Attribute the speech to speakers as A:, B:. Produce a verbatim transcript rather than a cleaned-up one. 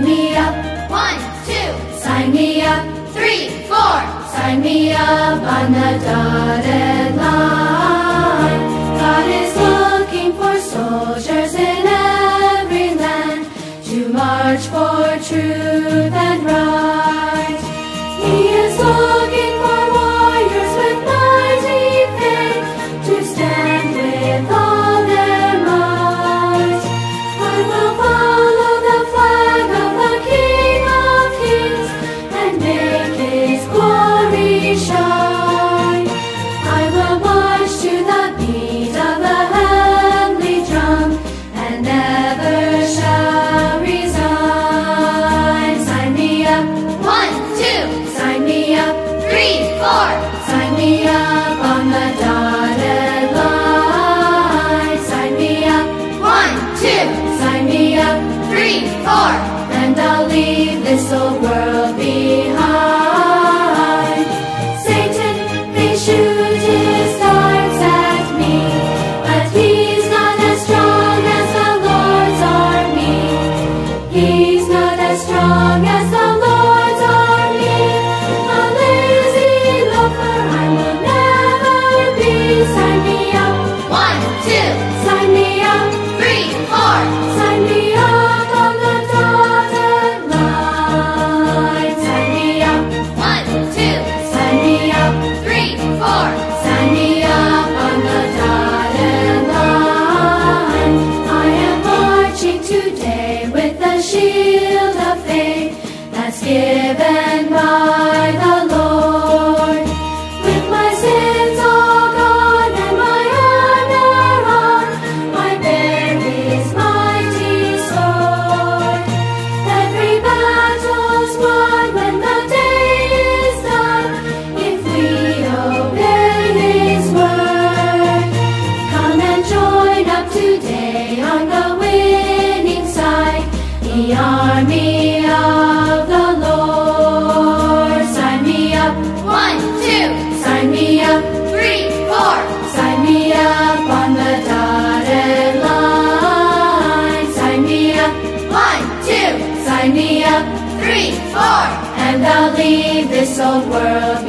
A: me up. One, two. Sign me up. Three, four. Sign me up on the dotted line. God is looking for soldiers in every land to march for truth and right. He is looking for warriors with mighty faith to stand with all their might. I will follow the flag of the King of Kings and make His glory shine. I will march to the beat of the heavenly drum and never shall resign. Sign me up. One, two. Sign me up. Three, four. Sign me up on the dotted line. Sign me up. One, two. Sign me up. Three, four. And I'll leave this old world behind. Satan may shoot his darts at me, but he's not as strong as the Lord's army. He's not as strong as the Lord's army. A lazy loafer I will never be. Sign me up. One, two. Sign me up. Three, four. Sign me up on the dotted line. Sign me up. One, two. Sign me up. Three, four. Sign me up on the dotted line. I am marching today with the shield of faith that's given by the Lord. With my sins all gone and my honor on, I bear His mighty sword. Every battle's won when the day is done, if we obey His word. Come and join up today on the winning side, the army of the Lord. Sign me up. One, two. Sign me up. Three, four. Sign me up on the dotted line. Sign me up. One, two. Sign me up. Three, four. And I'll leave this old world